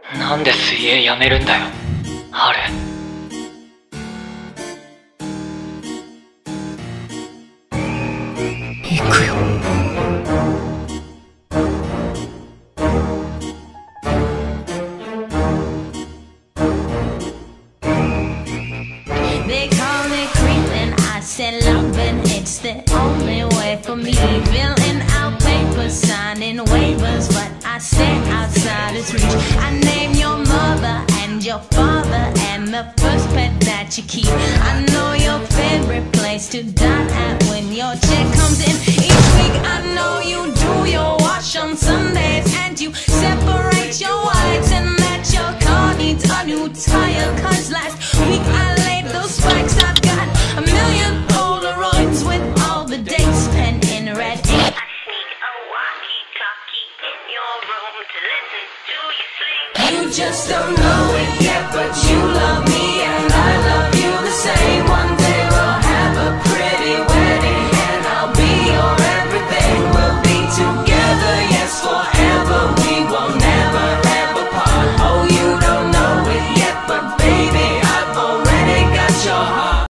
なんで水泳やめるんだよ、ハル。行くよ。 They call it creeping, I said loving, it's the only way for me. Filling out papers, signing waivers, but I stay outside its reach. I name your mother and your father and the first pet that you keep. I know your favorite place to dine at when your check comes in each week. I know you do your wash on Sundays and you separate your whites and that your car needs a new tire. Cause last week I laid those spikes. I've got a million Polaroids with all the dates pen in red ink. I sneak a walkie-talkie in your room to listen to you sleep. You just don't know it yet, but you love me